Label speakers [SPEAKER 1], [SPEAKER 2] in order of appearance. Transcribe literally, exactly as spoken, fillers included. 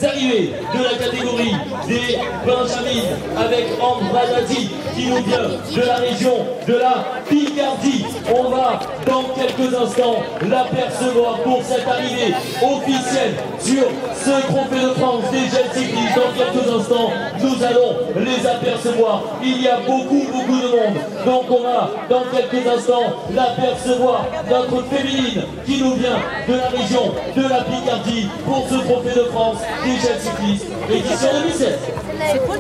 [SPEAKER 1] arrivées de la catégorie des Benjamines avec Ambradati qui nous vient de la région de la Picardie. On va dans quelques instants l'apercevoir pour cette arrivée officielle sur ce trophée de France des jeunes cyclistes. Dans quelques instants, nous allons les apercevoir. Il y a beaucoup, beaucoup de monde. Donc on va dans quelques instants l'apercevoir, notre féminine qui nous vient de la région de la Picardie pour ce trophée de France des jeunes cyclistes édition deux mille seize.